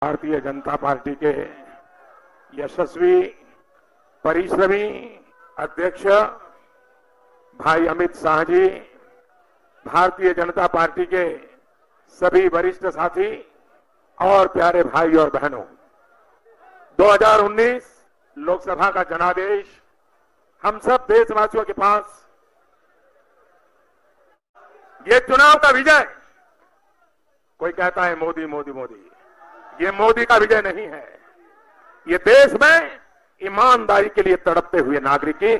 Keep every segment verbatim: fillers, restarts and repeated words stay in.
Bharatiya Janata party के यशस्वी परिश्रमी अध्यक्ष भाई अमित शाह जी, भारतीय जनता पार्टी के सभी वरिष्ठ साथी और प्यारे भाई और बहनों, दो हज़ार उन्नीस लोकसभा का जनादेश हम सब देशवासियों के पास ये चुनाव का विजय, कोई कहता है मोदी मोदी मोदी, ये मोदी का विजय नहीं है, ये देश में ईमानदारी के लिए तड़पते हुए नागरिक की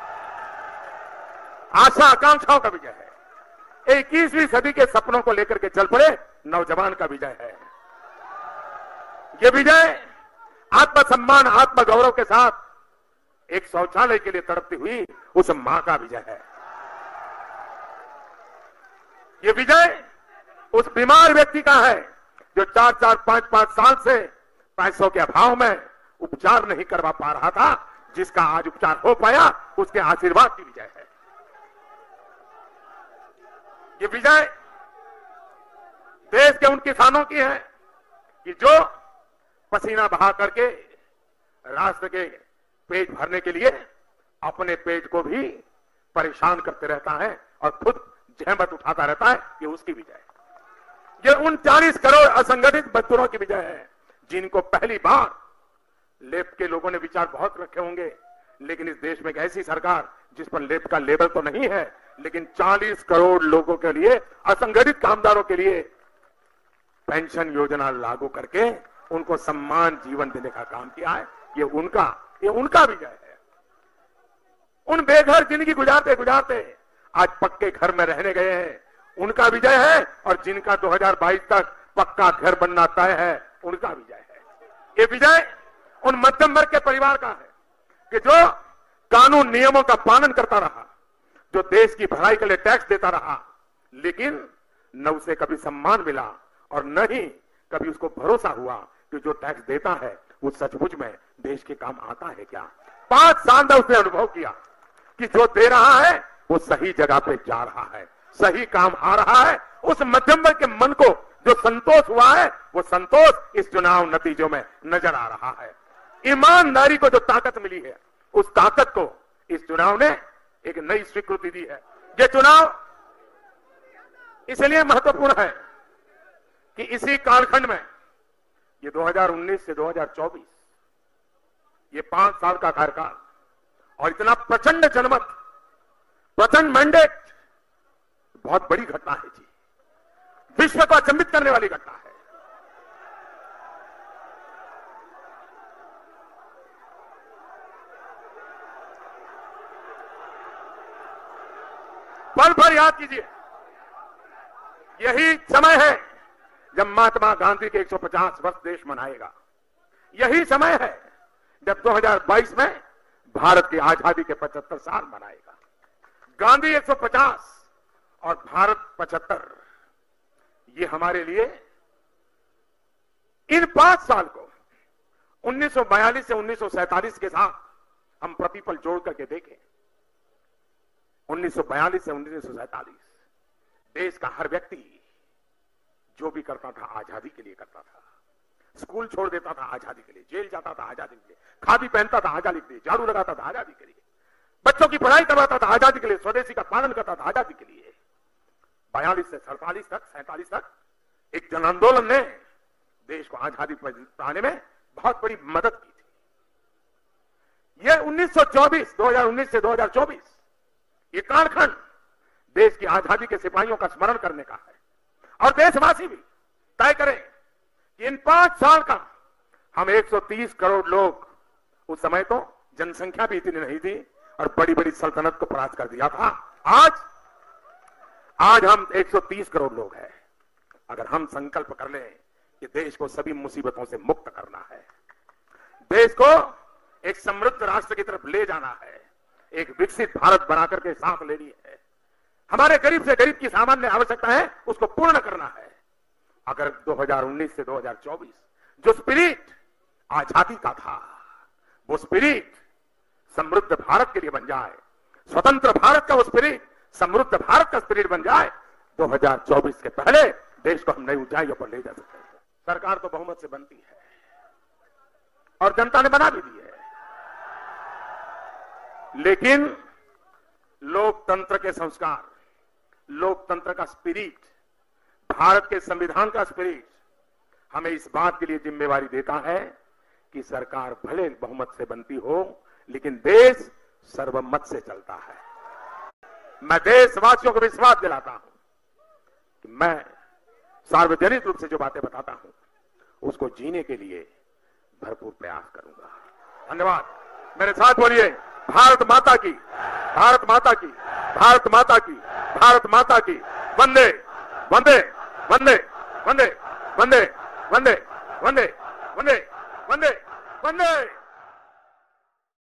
आशा आकांक्षाओं का विजय है। इक्कीसवीं सदी के सपनों को लेकर के चल पड़े नौजवान का विजय है। ये विजय आत्मसम्मान, आत्मगौरव के साथ एक शौचालय के लिए तड़पती हुई उस मां का विजय है। ये विजय उस बीमार व्यक्ति का है जो चार चार पांच पांच साल से पैसों के अभाव में उपचार नहीं करवा पा रहा था, जिसका आज उपचार हो पाया, उसके आशीर्वाद की विजय है। ये विजय देश के उन किसानों की है कि जो पसीना बहा करके राष्ट्र के पेट भरने के लिए अपने पेट को भी परेशान करते रहता है और खुद जहमत उठाता रहता है। ये उसकी विजय है। ये उन चालीस करोड़ असंगठित मजदूरों की विजय है जिनको पहली बार लेफ्ट के लोगों ने विचार बहुत रखे होंगे, लेकिन इस देश में एक ऐसी सरकार जिस पर लेफ्ट का लेबल तो नहीं है, लेकिन चालीस करोड़ लोगों के लिए, असंगठित कामदारों के लिए पेंशन योजना लागू करके उनको सम्मान जीवन देने का काम किया है। ये उनका ये उनका विजय है। उन बेघर जिंदगी गुजारते गुजारते आज पक्के घर में रहने गए हैं, उनका विजय है। और जिनका दो हज़ार बाईस तक पक्का घर बनना तय है, उनका विजय है। ये विजय उन मध्यम वर्ग के परिवार का है कि जो कानून नियमों का पालन करता रहा, जो देश की भलाई के लिए टैक्स देता रहा, लेकिन न उसे कभी सम्मान मिला और न ही कभी उसको भरोसा हुआ कि जो टैक्स देता है वो सचमुच में देश के काम आता है क्या। पांच साल में उसने अनुभव किया कि जो दे रहा है वो सही जगह पे जा रहा है, सही काम आ रहा है। उस मध्यम वर्ग के मन को जो संतोष हुआ है, वो संतोष इस चुनाव नतीजों में नजर आ रहा है। ईमानदारी को जो ताकत मिली है, उस ताकत को इस चुनाव ने एक नई स्वीकृति दी है। ये चुनाव इसलिए महत्वपूर्ण है कि इसी कालखंड में ये दो हज़ार उन्नीस से दो हज़ार चौबीस ये पांच साल का कार्यकाल और इतना प्रचंड जनमत, प्रचंड मैंडेट, बहुत बड़ी घटना है जी, विश्व को अचंभित करने वाली घटना है। पल भर याद कीजिए, यही समय है जब महात्मा गांधी के एक सौ पचास वर्ष देश मनाएगा। यही समय है जब दो हज़ार बाईस में भारत की आजादी के पचहत्तर साल मनाएगा। गांधी एक सौ पचास और भारत पचहत्तर, ये हमारे लिए इन पांच साल को उन्नीस सौ बयालीस से उन्नीस सौ सैंतालीस के साथ हम प्रतिपल जोड़ करके देखें। उन्नीस सौ बयालीस से उन्नीस सौ सैंतालीस देश का हर व्यक्ति जो भी करता था आजादी के लिए करता था। स्कूल छोड़ देता था आजादी के लिए, जेल जाता था आजादी के लिए, खादी पहनता था आजादी के लिए, झाड़ू लगाता था आजादी के लिए, बच्चों की पढ़ाई करवाता था आजादी के लिए, स्वदेशी का पालन करता था आजादी के लिए। बयालीस से सैंतालीस तक सैंतालीस तक एक जन आंदोलन ने देश को आजादी पाने में बहुत बड़ी मदद की थी। यह उन्नीस सौ चौबीस दो हज़ार उन्नीस से दो हज़ार चौबीस ये कालखंड देश की आजादी के सिपाहियों का स्मरण करने का है। और देशवासी भी तय करें कि इन पांच साल का हम एक सौ तीस करोड़ लोग, उस समय तो जनसंख्या भी इतनी नहीं थी और बड़ी बड़ी सल्तनत को परास्त कर दिया था, आज आज हम एक सौ तीस करोड़ लोग हैं। अगर हम संकल्प कर लें कि देश को सभी मुसीबतों से मुक्त करना है, देश को एक समृद्ध राष्ट्र की तरफ ले जाना है, एक विकसित भारत बनाकर के साथ लेनी है, हमारे गरीब से गरीब की सामान्य आवश्यकता है उसको पूर्ण करना है। अगर दो हज़ार उन्नीस से दो हज़ार चौबीस जो स्पिरिट आजादी का था, वो स्पिरिट समृद्ध भारत के लिए बन जाए, स्वतंत्र भारत का वो स्पिरिट समृद्ध भारत का स्पिरिट बन जाए, दो हज़ार चौबीस के पहले देश को हम नई ऊंचाइयों पर ले जा सकते हैं। सरकार तो बहुमत से बनती है और जनता ने बना भी दी है, लेकिन लोकतंत्र के संस्कार, लोकतंत्र का स्पिरिट, भारत के संविधान का स्पिरिट हमें इस बात के लिए जिम्मेवारी देता है कि सरकार भले बहुमत से बनती हो, लेकिन देश सर्वमत से चलता है। मैं देशवासियों को विश्वास दिलाता हूं कि मैं सार्वजनिक रूप से जो बातें बताता हूं उसको जीने के लिए भरपूर प्रयास करूंगा। धन्यवाद। मेरे साथ बोलिए, भारत माता की, भारत माता की, भारत माता की, भारत माता की। वंदे वंदे वंदे वंदे वंदे वंदे वंदे वंदे वंदे वंदे।